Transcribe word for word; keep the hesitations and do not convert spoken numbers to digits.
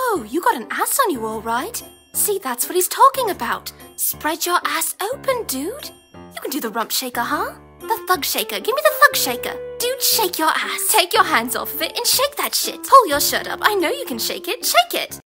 Whoa, you got an ass on you all right. See, that's what he's talking about. Spread your ass open, dude. You can do the rump shaker, huh? The thug shaker. Give me the thug shaker. Dude, shake your ass. Take your hands off of it and shake that shit. Pull your shirt up. I know you can shake it. Shake it.